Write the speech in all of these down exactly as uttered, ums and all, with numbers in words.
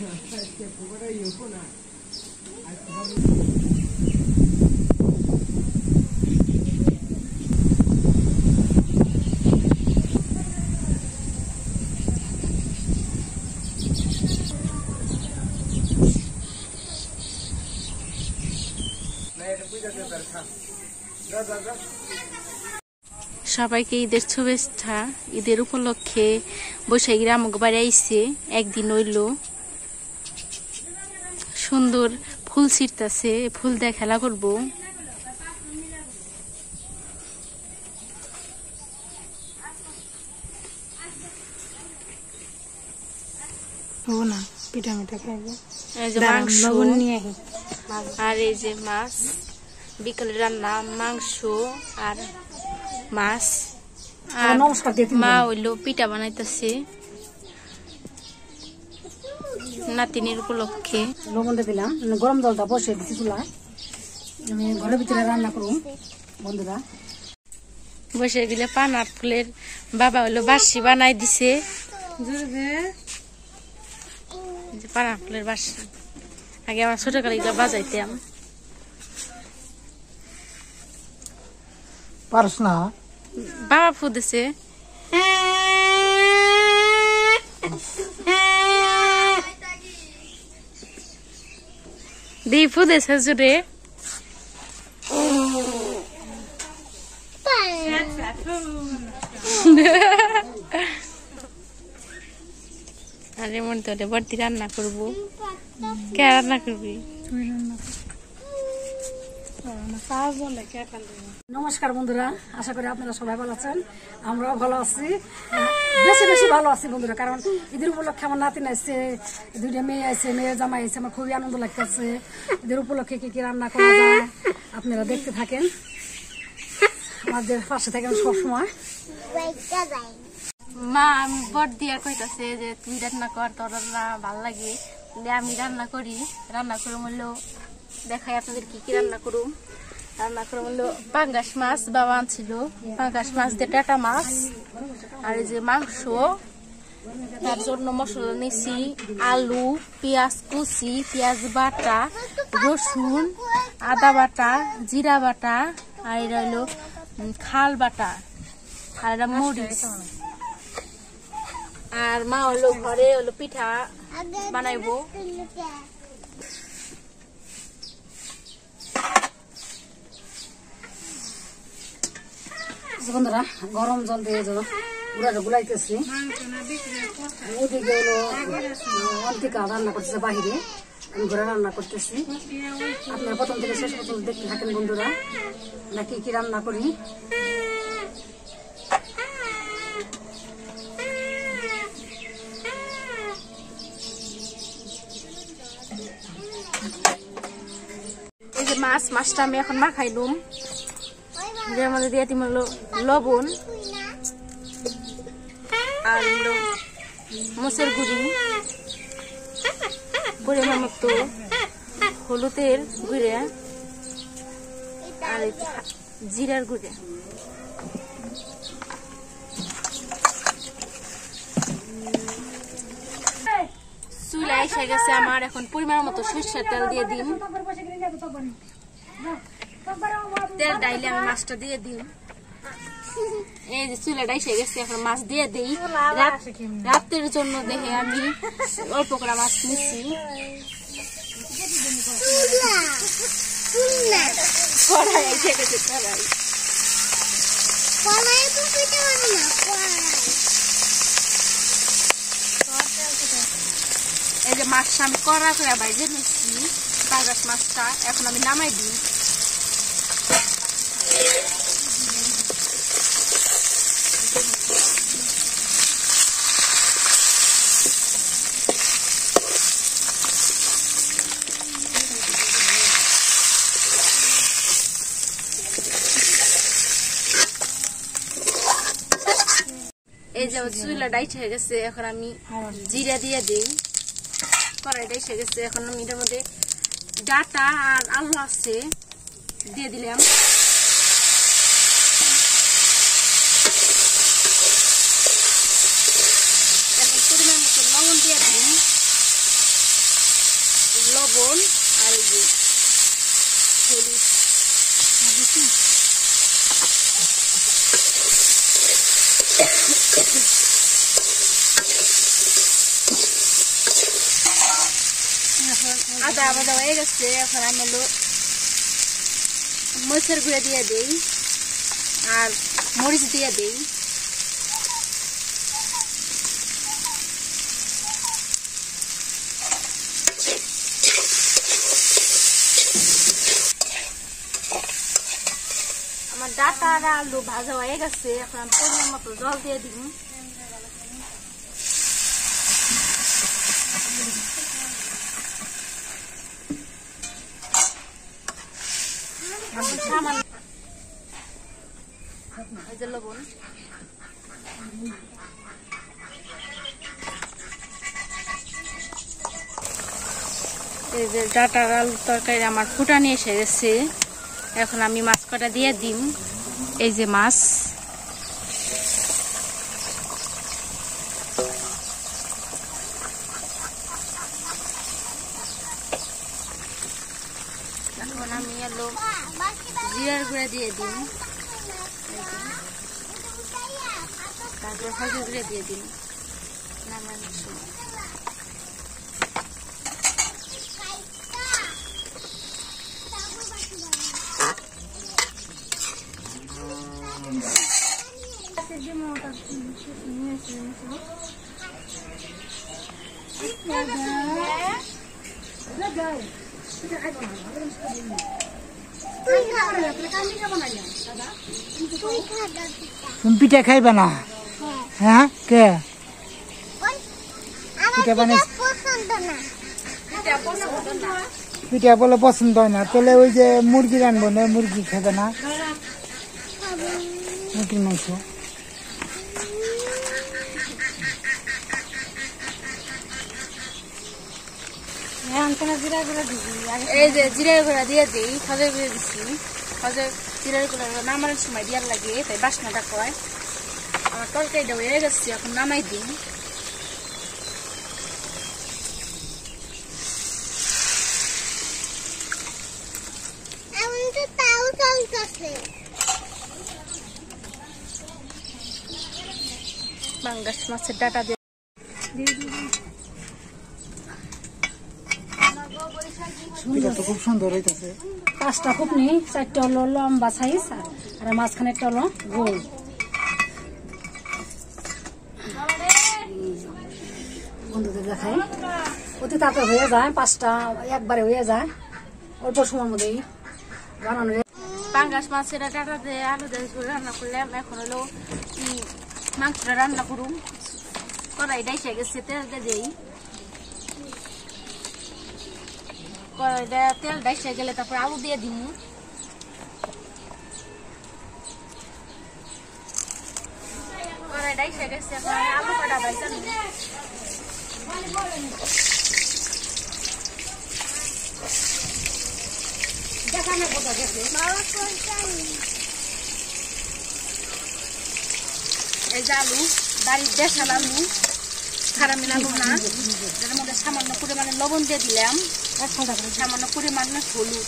সবাইকে ঈদের শুভেচ্ছা। ঈদের উপলক্ষে বৈশাখী আমুক বাড়ি আইছে, একদিন হইল। সুন্দর ফুল ছিটতাছে, ফুল দিয়ে খেলা করবো। আর এই যে মাছ, বিকালে রান্না মাংস আর মাছ। আর মা হইলো পিঠা বানাইতেছে নাতিনের উপলক্ষে। লবণ দিয়ে দিলাম, গরম জলটা বসে দিচ্ছি চুলায়। আমি ঘরের ভিতরে রান্না করুন বন্ধুরা। বসে দিলে পানা ফুলের বাবা হইলো বাসি বানাই দিছে। পানা ফুলের বাসি আগে আমার ছোটকালে এগুলো বাজাইতাম। পারস না বাবা ফুদেছে। দি ফুদেছে জুড়ে। আরে মন তো বর্তি রান্না করবো। কে রান্না করবি? নমস্কার বন্ধুরা, আশা করি আপনারা সবাই ভালো আছেন। আমরাও ভালো আছি, বেশি বেশি ভালো আছি বন্ধুরা। কারণ ঈদের উপলক্ষে আমার নাতিন আসছে, দুইটা মেয়ে আছে, মেয়ের জামাই আছে। আমার খুবই আনন্দ লাগতেছে। ঈদের উপলক্ষে কি কি রান্না করা যায় আপনারা দেখতে থাকেন, আমাদের পাশে থাকেন সবসময়। মা বর দিয়া কইতাছে যে তুই রান্না কর, তোর রান্না ভাল লাগে। আমি রান্না করি, রান্না করে বললো দেখাই আপনাদের কি কি রান্না করুম। রান্না করে বললো পাঙ্গাস মাছ বাবা আনছিল, পাঙ্গাস মাছ দিয়ে টাটা মাছ। আর এই যে মাংস, তার জন্য মশলা নিছি আলু, পেঁয়াজ কুচি, পেঁয়াজ বাটা, রসুন, আদা বাটা, জিরা বাটা, আর এটা হলো খাল বাটা, আর এটা মরিচ। আর মা হলো ঘরে হলো পিঠা বানাইবো। বন্ধুরা গরম জল দিয়ে গুড়াটা গুলাইতেছি। ওদিকে হলো অন্তিকা রান্না করতেছে বাহিরে, আমি ঘরে রান্না করতেছি। আপনারা প্রথম থেকে শেষ পর্যন্ত দেখতে থাকেন বন্ধুরা, না কি কি রান্না করি। এই যে মাছ, মাছটা আমি এখন মাখাই লুম। এর মধ্যে দিয়ে দিম হলো লবণ আর হলো মসের গুঁড়ি, পরিমাণ মতো হলুদের গুঁড়ে আর জিরার গুঁড়ে। চুলা এসে গেছে আমার, এখন পরিমাণ মতো সরষের তেল দিয়ে দিন। তেল ডাইলে আমি মাছটা দিয়ে দিই। এই যে চুলাটা এসে গেছে, এখন মাছ দিয়ে দিই। রাতের জন্য দেখে আমি অল্প করে মাছ নিচ্ছি। কড়াই এসে গেছে, কড়াই। এই যে মাছটা আমি কড়া করে বাইরে নিচ্ছি, পাঙ্গাস মাছটা। এখন আমি নামাই দিই। এই যে চুলা ডাইট হয়ে গেছে, এখন আমি জিরা দিয়ে দিই। কড়াই ডাইট হয়ে গেছে, এখন আমি এটার মধ্যে ডাটা আর আলু আছে দিয়ে দিলাম। এখন পরিমাণ মতো লবণ দিয়ে দিই। লবণ আর এই যে হলুদ আদা বাদা হয়ে গেছে। এখন আমি হলো মরিচের গুঁড়া দিয়ে দিই আর মরিচ দিয়ে দিই। আমার ডাটা আর আলু ভাজা হয়ে গেছে। এখন আমি পরিমাণ মতো জল দিয়ে দিই। লবণ এই যে ডাটার আলুর তরকারি আমার ফুটানি এসে গেছে। এখন আমি মাছ কটা দিয়ে দিম। এই যে মাছ, এখন আমি এলো জিরার গুঁড়া দিয়ে দিই, তারপর হলুদ গুঁড়া দিয়ে দিই। নামানোর সময় তুমি পিঠা খাইবে না? হ্যাঁ কে পিঠা বানিয়ে পিঠা বলে পছন্দ হয় না, তাহলে ওই যে মুরগি রানবো না, মুরগি খাবে না, মুরগির মাংস। এই যে জিরার গুঁড়া দিয়ে দিই, খজের গুঁড়া দিচ্ছি। খজের জিরার গুঁড়া নামানোর সময় দেওয়ার লাগে, তাই বাসনাটা কয়। আমার তরকারিটা হয়ে গেছে, এখন নামাই দিই। পাঙ্গাস মাছের ডাটা দিয়ে পিঠা তো খুব সুন্দর হইতেছে। পাঁচটা খুবনি, চারটা হলো লম্বা সাইজ আর মাঝখানে একটা হলো গোল। বন্ধুদের দেখাই অতি তাতে হয়ে যায়, পাঁচটা একবারে হয়ে যায়, অল্প সময়ের মধ্যেই বানানো। পাঙ্গাস মাছের ডাটা দিয়ে আলু দিয়ে রান্না করলাম। এখন হলো মাংসটা রান্না করুন। কড়াইটা এসে গেছে, তেল দিয়ে দিই। কড়াইটা তেলটা এসে গেলে তারপর আলু দিয়ে দিই। কড়াইটা এসে গেছে, এখন আলু কটা ভাজা নিই। এই যে আলু বাড়ির দেশাল আলু, খারাপ মিলানো না, এর মধ্যে সামান্য পরিমাণে লবণ দিয়ে দিলাম, সামান্য পরিমাণে হলুদ।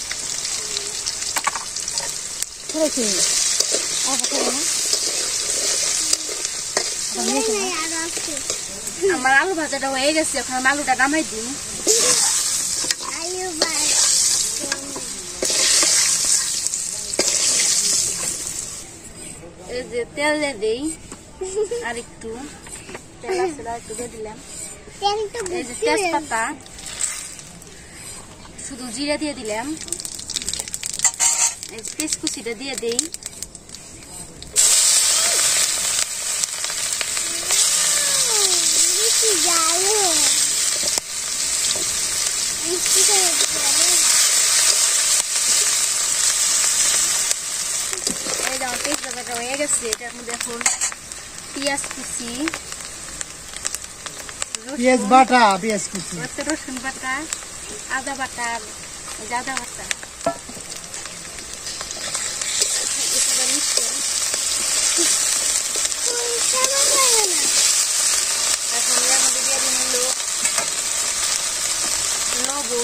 আমার আলু ভাজাটা হয়ে গেছে, এখন আমি আলুটা নামাই দিই। এই যে তেল দিয়ে দিই, আর একটু তেল আছে একটু দিয়ে দিলাম। এই যে তেজপাতা, শুধু জিরা দিয়ে দিলাম। এই যে পেঁয়াজ কুচিটা দিয়ে দিই। এই যে আমার তেজপাতাটা হয়ে গেছে, এটার মধ্যে এখন পেঁয়াজ কুচি, পেঁয়াজ বাটা, পেঁয়াজ কুচি, রসুন বাটা, আদা বাটা, আদা বাটা এখন এর মধ্যে দিয়ে দিন হলো লবণ,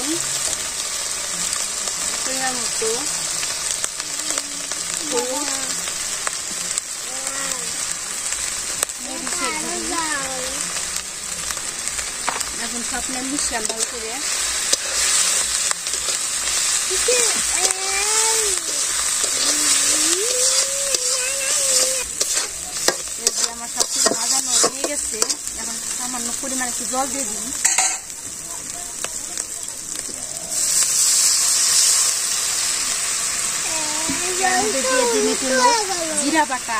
মতো এখন স্বপ্নের মিশ্রণ ভালো করে আমার সবকিছু ভাজানো হয়ে গেছে। এখন সামান্য পরিমাণে একটু জল দিয়ে দিই। দিয়ে দিন একটু জিরা বাটা,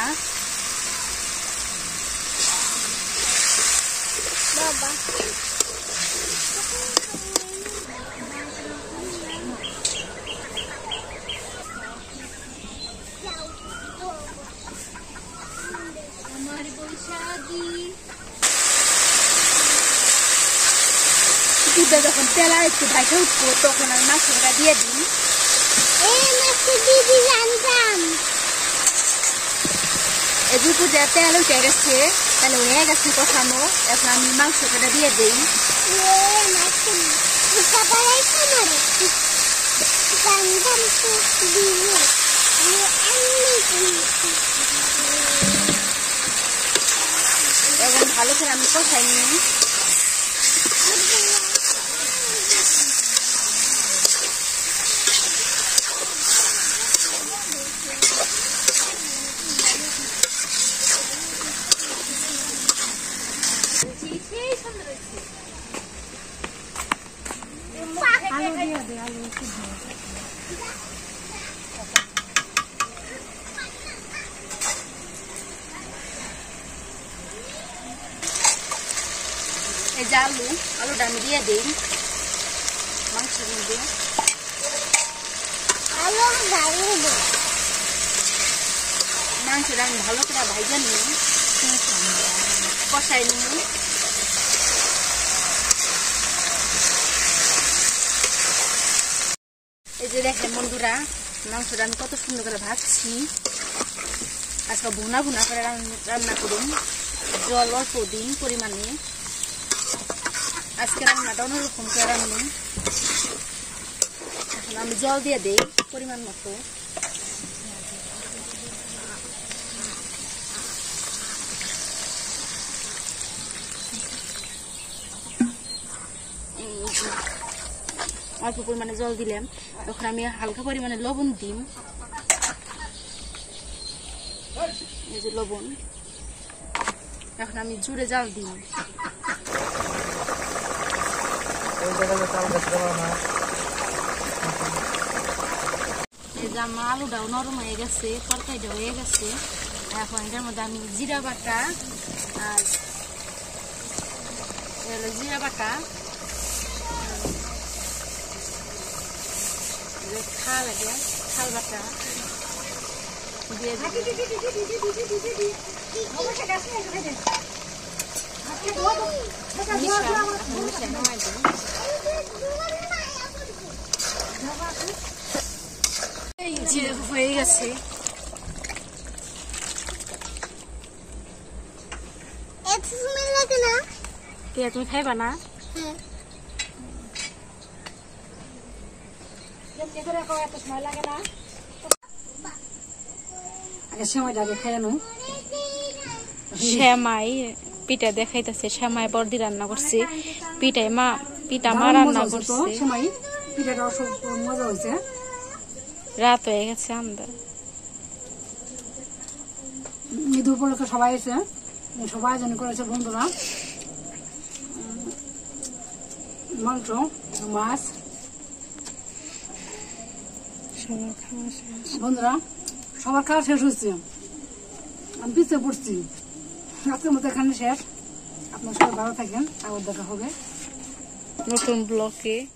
আমার বৈশাখী দুধটা যখন তেলা একটু ভাইকে উঠবো তখন আমি মাছটা দিয়ে দিই। এই দুটো যে তেল উঠে গেছে তাহলে হয়ে গেছে কষানো। এখন আমি মাংসটা দিয়ে দিই। এখন ভালো করে আমি কষাই নিই। এই যে আলু আলুটা আমি দিয়ে দিই মাংসের মধ্যে। মাংসটা আমি ভালো করে ভাইজা নিই, কষাই নিই। এই যে দেখেন বন্ধুরা মাংসটা আমি কত সুন্দর করে ভাজছি। আজকে ভুনা ভুনা করে রান্না করুন, জল অল্প দিন পরিমাণে। আজকে রান্নাটা অন্যরকম করে রান্না। এখন আমি জল দিয়ে দিই পরিমাণ মতো। অল্প পরিমাণে জল দিলাম। তখন আমি হালকা পরিমাণে লবণ দিই। এই যে লবণ। এখন আমি জুড়ে জাল দিই। এই যে আমার আলুটাও নরম হয়ে গেছে, তরকারিটা হয়ে গেছে। এখন এটার মধ্যে আমি জিরা বাটা আর জিরা বাটা খাল লাগে খাল বাটা দিয়ে জিরে হয়ে গেছে। তুমি খাইবা না? শ্যামাই পিঠা দেখাইতেছে। শ্যামাই বর্দি রান্না করছে। পিঠাই মা পিঠা মা রান্না করছে। মজা হয়েছে। রাত হয়ে গেছে আমরা ঈদ উপলক্ষে সবাই এসে সবাই জন করেছে বন্ধুরা। মাংস মাছ বন্ধুরা সবার খাওয়া শেষ হচ্ছে। আমি পিছিয়ে পড়ছি। আজকের মতো এখানে শেষ। আপনার সবাই ভালো থাকেন। আবার দেখা হবে নতুন ব্লকে।